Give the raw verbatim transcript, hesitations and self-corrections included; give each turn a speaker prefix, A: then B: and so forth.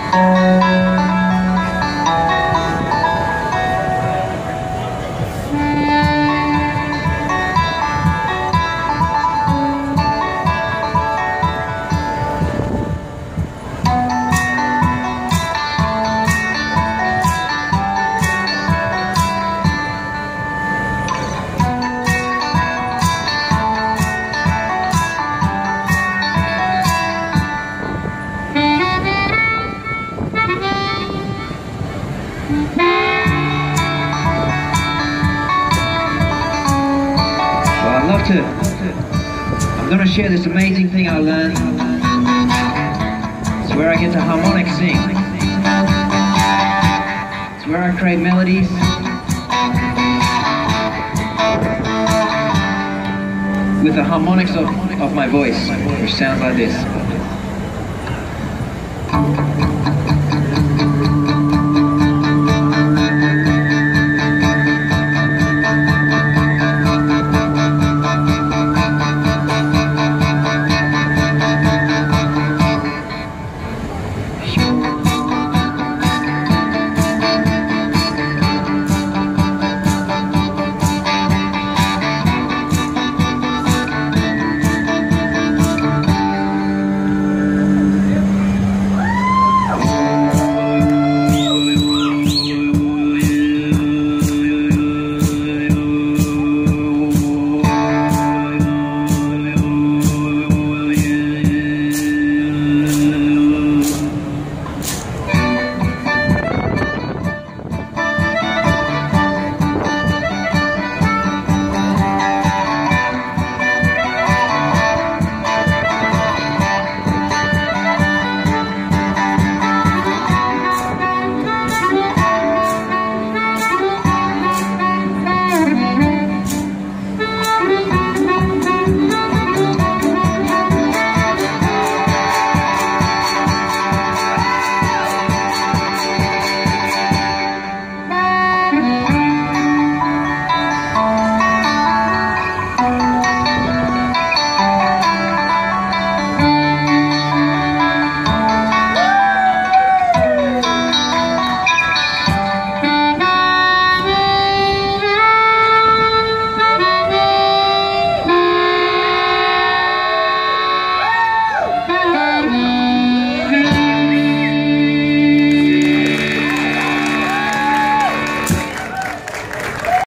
A: I'm going to share this amazing thing I learned. It's where I get to harmonic sing. It's where I create melodies. With the harmonics of, of my voice, which sounds like this.